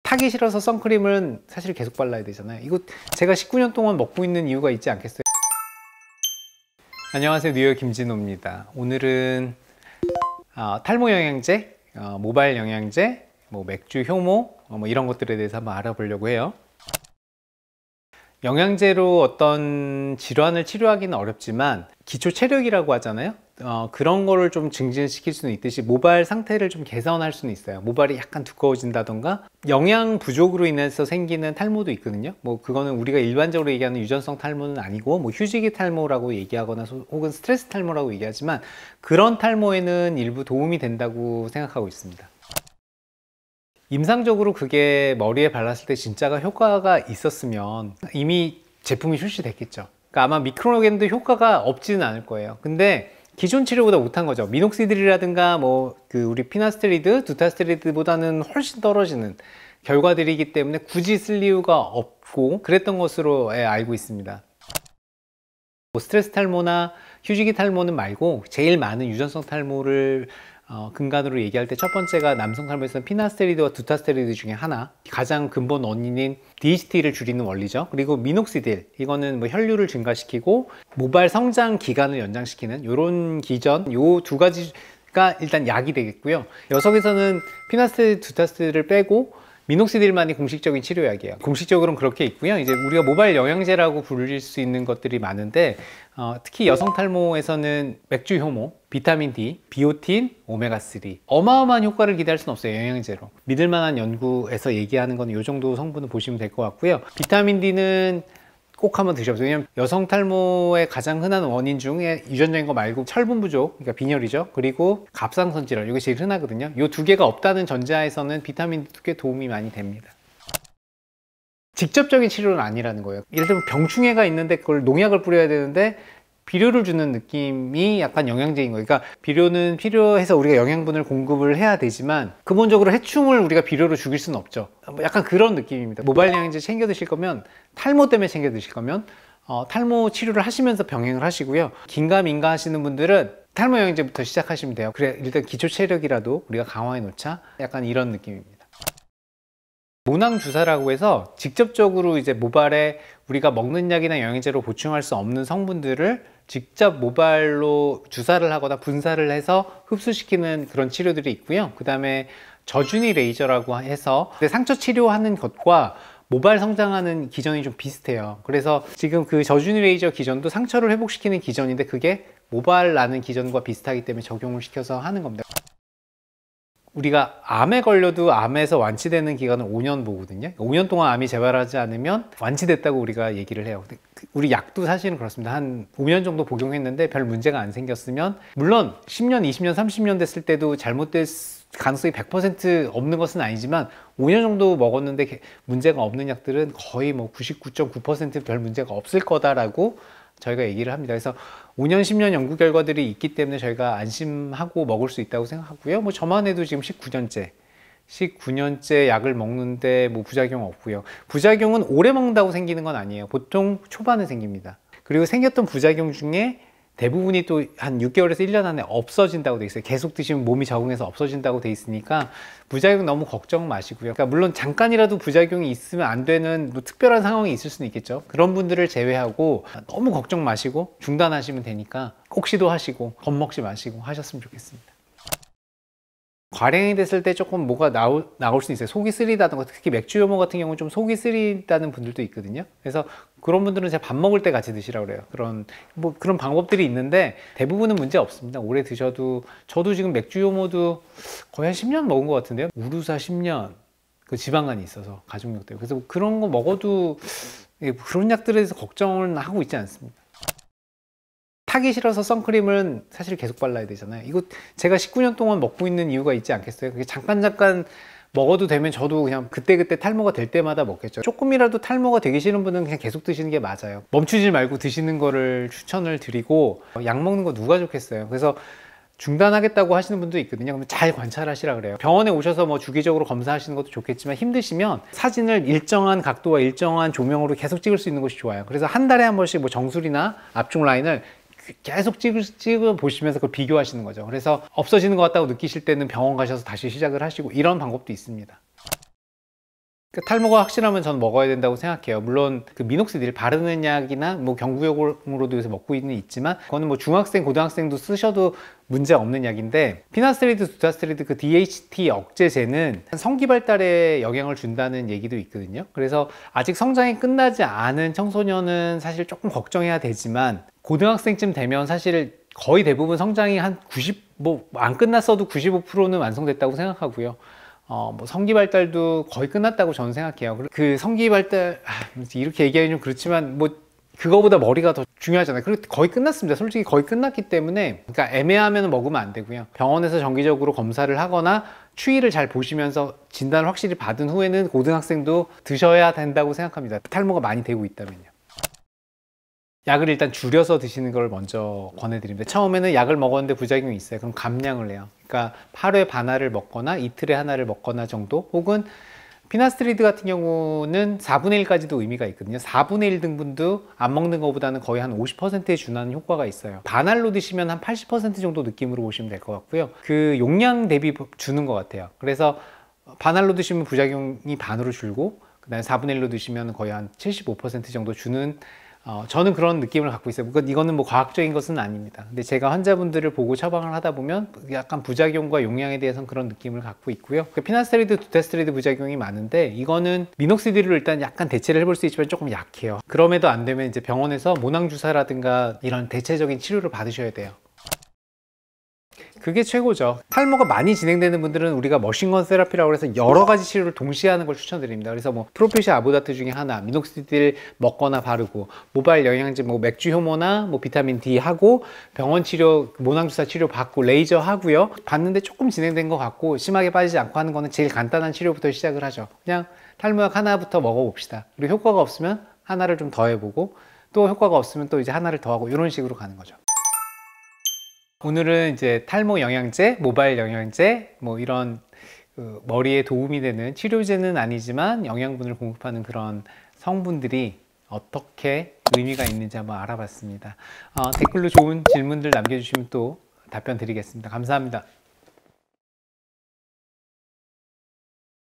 타기 싫어서 선크림은 사실 계속 발라야 되잖아요. 이거 제가 19년 동안 먹고 있는 이유가 있지 않겠어요? 안녕하세요, 뉴욕 김진호입니다. 오늘은 탈모 영양제, 모발 영양제, 맥주 효모 이런 것들에 대해서 한번 알아보려고 해요. 영양제로 어떤 질환을 치료하기는 어렵지만 기초 체력이라고 하잖아요. 그런 거를 좀 증진시킬 수는 있듯이 모발 상태를 좀 개선할 수는 있어요. 모발이 약간 두꺼워진다던가 영양 부족으로 인해서 생기는 탈모도 있거든요. 그거는 우리가 일반적으로 얘기하는 유전성 탈모는 아니고 휴지기 탈모라고 얘기하거나 혹은 스트레스 탈모라고 얘기하지만 그런 탈모에는 일부 도움이 된다고 생각하고 있습니다. 임상적으로 그게 머리에 발랐을 때 진짜가 효과가 있었으면 이미 제품이 출시됐겠죠. 그러니까 아마 미크로겐도 효과가 없지는 않을 거예요. 근데 기존 치료보다 못한 거죠. 미녹시딜이라든가 우리 피나스테리드, 두타스테리드보다는 훨씬 떨어지는 결과들이기 때문에 굳이 쓸 이유가 없고 그랬던 것으로 알고 있습니다. 스트레스 탈모나 휴지기 탈모는 말고 제일 많은 유전성 탈모를 근간으로 얘기할 때 첫 번째가 남성 탈모에서는 피나스테리드와 두타스테리드 중에 하나, 가장 근본 원인인 DHT를 줄이는 원리죠. 그리고 미녹시딜, 이거는 혈류를 증가시키고 모발 성장 기간을 연장시키는 이런 기전, 요 두 가지가 일단 약이 되겠고요. 여성에서는 피나스테리드, 두타스테리드를 빼고 미녹시딜만이 공식적인 치료약이에요. 공식적으로는 그렇게 있고요. 이제 우리가 모발 영양제라고 부를 수 있는 것들이 많은데 특히 여성 탈모에서는 맥주 효모, 비타민 D, 비오틴, 오메가3 어마어마한 효과를 기대할 수는 없어요. 영양제로 믿을 만한 연구에서 얘기하는 건 이 정도 성분을 보시면 될 것 같고요. 비타민 D는 꼭 한번 드셔보세요. 왜냐면 여성 탈모의 가장 흔한 원인 중에 유전적인 거 말고 철분 부족, 그러니까 빈혈이죠. 그리고 갑상선 질환, 이게 제일 흔하거든요. 이 두 개가 없다는 전제하에서는 비타민 D도 꽤 도움이 많이 됩니다. 직접적인 치료는 아니라는 거예요. 예를 들면 병충해가 있는데 그걸 농약을 뿌려야 되는데 비료를 주는 느낌이 약간 영양제인 거예요. 그러니까 비료는 필요해서 우리가 영양분을 공급을 해야 되지만 근본적으로 해충을 우리가 비료로 죽일 수는 없죠. 약간 그런 느낌입니다. 모발 영양제 챙겨 드실 거면, 탈모 때문에 챙겨 드실 거면 탈모 치료를 하시면서 병행을 하시고요. 긴가민가 하시는 분들은 탈모 영양제부터 시작하시면 돼요. 그래, 일단 기초 체력이라도 우리가 강화해 놓자, 약간 이런 느낌입니다. 모낭 주사라고 해서 직접적으로 이제 모발에 우리가 먹는 약이나 영양제로 보충할 수 없는 성분들을 직접 모발로 주사를 하거나 분사를 해서 흡수시키는 그런 치료들이 있고요. 그 다음에 저준위 레이저라고 해서 상처 치료하는 것과 모발 성장하는 기전이 좀 비슷해요. 그래서 지금 그 저준위 레이저 기전도 상처를 회복시키는 기전인데 그게 모발 나는 기전과 비슷하기 때문에 적용을 시켜서 하는 겁니다. 우리가 암에 걸려도 암에서 완치되는 기간은 5년 보거든요. 5년 동안 암이 재발하지 않으면 완치됐다고 우리가 얘기를 해요. 우리 약도 사실은 그렇습니다. 한 5년 정도 복용했는데 별 문제가 안 생겼으면, 물론 10년, 20년, 30년 됐을 때도 잘못될 가능성이 100% 없는 것은 아니지만 5년 정도 먹었는데 문제가 없는 약들은 거의 99.9% 별 문제가 없을 거다라고 저희가 얘기를 합니다. 그래서 5년, 10년 연구 결과들이 있기 때문에 저희가 안심하고 먹을 수 있다고 생각하고요. 저만 해도 지금 19년째 약을 먹는데 부작용 없고요. 부작용은 오래 먹는다고 생기는 건 아니에요. 보통 초반에 생깁니다. 그리고 생겼던 부작용 중에 대부분이 또 한 6개월에서 1년 안에 없어진다고 돼 있어요. 계속 드시면 몸이 적응해서 없어진다고 돼 있으니까 부작용 너무 걱정 마시고요. 그러니까 물론 잠깐이라도 부작용이 있으면 안 되는 특별한 상황이 있을 수는 있겠죠. 그런 분들을 제외하고 너무 걱정 마시고 중단하시면 되니까 꼭 시도하시고 겁먹지 마시고 하셨으면 좋겠습니다. 과량이 됐을 때 조금 뭐가 나올 수 있어요. 속이 쓰리다든가, 특히 맥주 효모 같은 경우는 좀 속이 쓰리다는 분들도 있거든요. 그래서 그런 분들은 제가 밥 먹을 때 같이 드시라고 그래요. 그런 방법들이 있는데 대부분은 문제 없습니다. 오래 드셔도. 저도 지금 맥주 효모도 거의 한 10년 먹은 것 같은데요. 우루사 10년, 그 지방간이 있어서 가족력 때문에. 그래서 그런 거 먹어도 그런 약들에 대해서 걱정을 하고 있지 않습니다. 타기 싫어서 선크림은 사실 계속 발라야 되잖아요. 이거 제가 19년 동안 먹고 있는 이유가 있지 않겠어요? 그게 잠깐 먹어도 되면 저도 그냥 그때그때 탈모가 될 때마다 먹겠죠. 조금이라도 탈모가 되기 싫은 분은 그냥 계속 드시는 게 맞아요. 멈추지 말고 드시는 거를 추천을 드리고, 약 먹는 거 누가 좋겠어요. 그래서 중단하겠다고 하시는 분도 있거든요. 그럼 잘 관찰하시라 그래요. 병원에 오셔서 주기적으로 검사하시는 것도 좋겠지만 힘드시면 사진을 일정한 각도와 일정한 조명으로 계속 찍을 수 있는 것이 좋아요. 그래서 한 달에 한 번씩 정수리나 앞쪽 라인을 계속 찍어 보시면서 그걸 비교하시는 거죠. 그래서 없어지는 것 같다고 느끼실 때는 병원 가셔서 다시 시작을 하시고, 이런 방법도 있습니다. 탈모가 확실하면 저는 먹어야 된다고 생각해요. 물론 그 미녹시딜 바르는 약이나 뭐 경구용으로도 요새 먹고 있지만 그거는 뭐 중학생, 고등학생도 쓰셔도 문제 없는 약인데, 피나스트리드, 두타스트리드 그 DHT 억제제는 성기 발달에 영향을 준다는 얘기도 있거든요. 그래서 아직 성장이 끝나지 않은 청소년은 사실 조금 걱정해야 되지만, 고등학생쯤 되면 사실 거의 대부분 성장이 한 90, 안 끝났어도 95%는 완성됐다고 생각하고요. 뭐 성기 발달도 거의 끝났다고 저는 생각해요. 그 성기 발달, 이렇게 얘기하기 좀 그렇지만 뭐 그거보다 머리가 더 중요하잖아요. 그리고 거의 끝났습니다. 솔직히 거의 끝났기 때문에, 그러니까 애매하면 먹으면 안 되고요. 병원에서 정기적으로 검사를 하거나 추이를 잘 보시면서 진단을 확실히 받은 후에는 고등학생도 드셔야 된다고 생각합니다. 탈모가 많이 되고 있다면요. 약을 일단 줄여서 드시는 걸 먼저 권해드립니다. 처음에는 약을 먹었는데 부작용이 있어요. 그럼 감량을 해요. 그러니까 하루에 반알을 먹거나 이틀에 하나를 먹거나 정도, 혹은 피나스트리드 같은 경우는 4분의 1까지도 의미가 있거든요. 4분의 1 등분도 안 먹는 것보다는 거의 한 50%에 준하는 효과가 있어요. 반알로 드시면 한 80% 정도 느낌으로 보시면 될 것 같고요. 그 용량 대비 주는 것 같아요. 그래서 반알로 드시면 부작용이 반으로 줄고, 그 다음에 4분의 1로 드시면 거의 한 75% 정도 주는, 저는 그런 느낌을 갖고 있어요. 이거는 뭐 과학적인 것은 아닙니다. 근데 제가 환자분들을 보고 처방을 하다 보면 약간 부작용과 용량에 대해서는 그런 느낌을 갖고 있고요. 피나스트리드, 두타스트리드 부작용이 많은데, 이거는 미녹시딜로 일단 약간 대체를 해볼 수 있지만 조금 약해요. 그럼에도 안 되면 이제 병원에서 모낭주사라든가 이런 대체적인 치료를 받으셔야 돼요. 그게 최고죠. 탈모가 많이 진행되는 분들은 우리가 머신건 세라피라고 해서 여러 가지 치료를 동시에 하는 걸 추천드립니다. 그래서 뭐 프로페시 아보다트 중에 하나, 미녹시딜 먹거나 바르고, 모바일 영양제, 뭐 맥주 효모나 뭐 비타민 D 하고, 병원 치료, 모낭주사 치료 받고, 레이저 하고요. 받는데 조금 진행된 것 같고 심하게 빠지지 않고 하는 거는 제일 간단한 치료부터 시작을 하죠. 그냥 탈모약 하나부터 먹어봅시다. 그리고 효과가 없으면 하나를 좀 더 해보고, 또 효과가 없으면 또 이제 하나를 더 하고, 이런 식으로 가는 거죠. 오늘은 이제 탈모 영양제, 모바일 영양제, 뭐 이런 머리에 도움이 되는 치료제는 아니지만 영양분을 공급하는 그런 성분들이 어떻게 의미가 있는지 한번 알아봤습니다. 댓글로 좋은 질문들 남겨주시면 또 답변 드리겠습니다. 감사합니다.